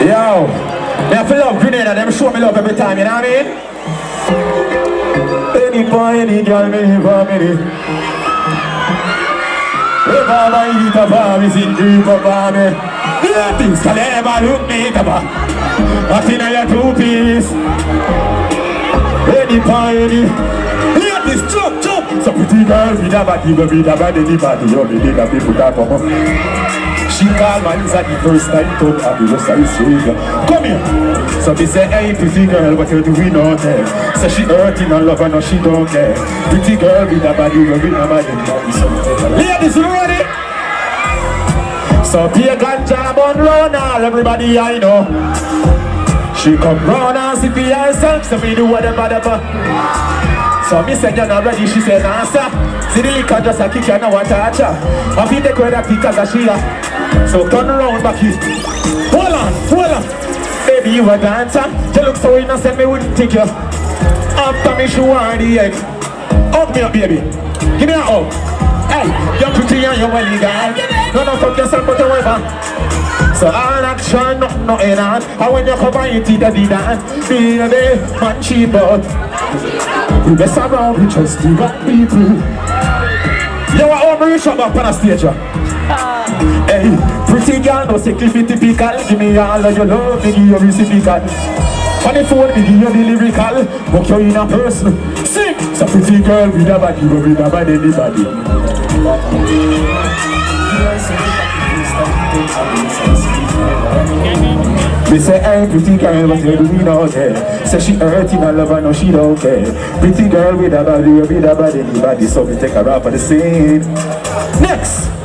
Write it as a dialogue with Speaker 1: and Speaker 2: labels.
Speaker 1: Yo, me have to love Grenada, them show me love every time, you know what I mean? Any boy, any girl, me for me. If I eat a farm, is in deep of me. The things can never look me up. I think I have 2 piece. Any boy, any. Hear this, jump. So pretty girl, with a body, anybody, you only need a people that for her. She called my at the first time, told her the rest I straight. Come here. So they say, hey, pretty girl, what you doing out there? So she hurting her love and no, she don't care. Pretty girl with a body, with a body. Ladies, you ready? So pagan job on runner, everybody I know. She come round and see for herself, so me do whatever. So me said you're not ready, she said answer. See the liquor just a kick and I want to touch her. I feel the crowd a kick as a Sheila. So turn around back here. Hold on. Baby, you a dancer. You look so innocent, me wouldn't think you. After me, she want the egg. Hug me up, baby. Give me a hug. Hey, you're pretty and you're well legal. No, fuck yourself, but you're over. So all action, nothing on. And when you cover your teeth, I did that. Baby, man, cheap out. We mess around, we just do got people. You want to reach up on the stage, hey, pretty girl, no sickly fit typical. Give me all of your love, me give you reciprocal. On the phone, me give you the lyrical. Book you in a person. Sing! So pretty girl with a body, with a body, anybody. We say, hey, pretty girl, what you doing out there? Say she hurting her love and no, she don't care. Pretty girl with a body, anybody. So we take her out for the scene. Next!